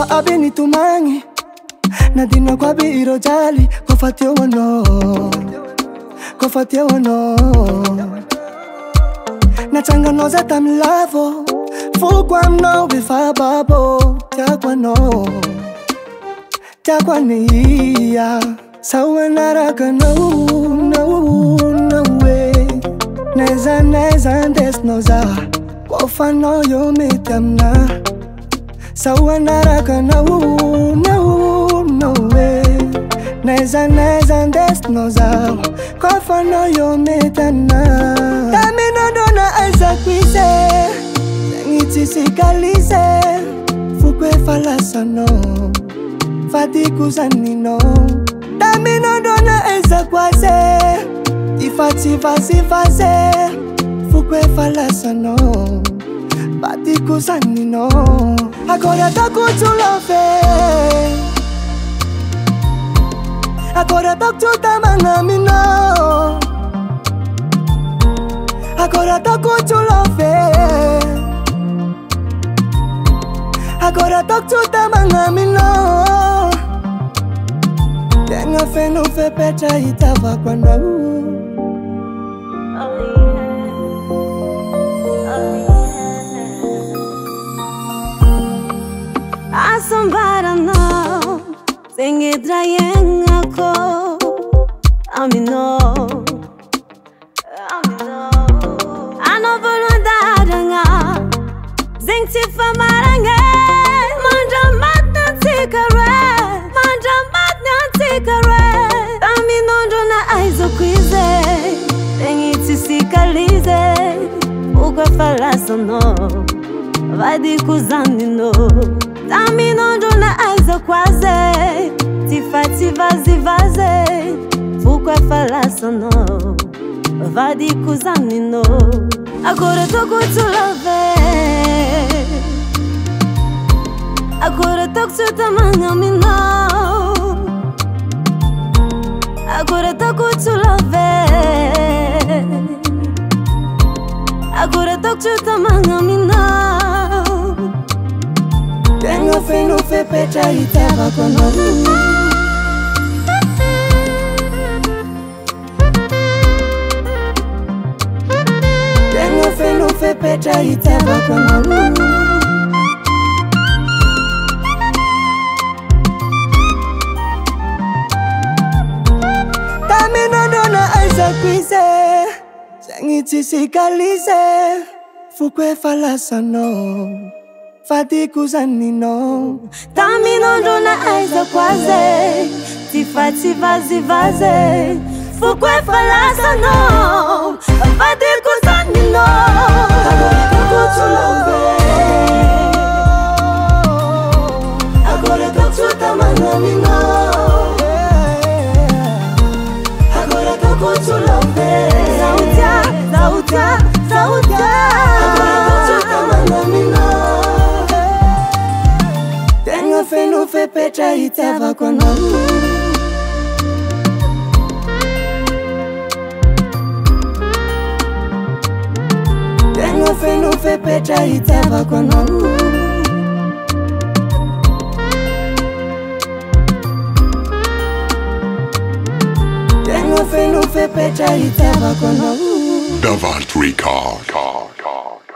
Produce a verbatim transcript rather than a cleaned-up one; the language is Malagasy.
Fa abini tumangi Nadina kwa bi irojali Kwa fatio wano Kwa fatio wano Na changa noza tamilavo Fugwa mno wifa babo Tiagwa no Tiagwa niya Sawa naraka no No No way Neza neza ndes noza Kwa fano yo mitamna Sawa naraka no No No way Neza neza ndes noza Kwa fano yo mitana Dami no dona aiza kwise Nangiti sikalize Fukwe falasa no Fati kuzanino Dami no dona aiza kwaze Ifati vazi vaze Fukwe falasa no Fati kuzanino Agora tá com tu love Agora tá com tu tamangamino Agora tá com tu love Agora tá com tu tamangamino Tenha fé no fé pecha e tava quando Somebody know, sing it drying a co. I mean no, I mean no. I know for no that sing tifa maranga. Manja mat na tikare, manja mat na tikare. I mean no dona aizo quize, sing it tisikalize. Uga falaso no, vai di kuzani no. Dami non dona aiza quase Tifati vazi vaze Fukwe falasa no Vadi kuzani no Agora tô com tu love Agora tô com tu tamangami no Agora tô com tu love Agora tô com tu tamangami no Tenho fé no fé pecha e tava conosco Tenho fé no fé pecha e tava conosco Também não dona aiza quise Sangiti sikalize Fukwe falasa no Fati kuzanino Dami non dona aiza quase Tifati vazi vaze Fukwe falasa no Fati kuzanino Agora tô love Agora tô tu tamangamino Agora tô tu love Sautia, sautia, sautia Agora tô tu tamangamino Tenho fé no fé pecha e tava conosco Tenho fé no fé pecha e tava conosco Tenho fé no fé pecha e tava conosco Davant Record.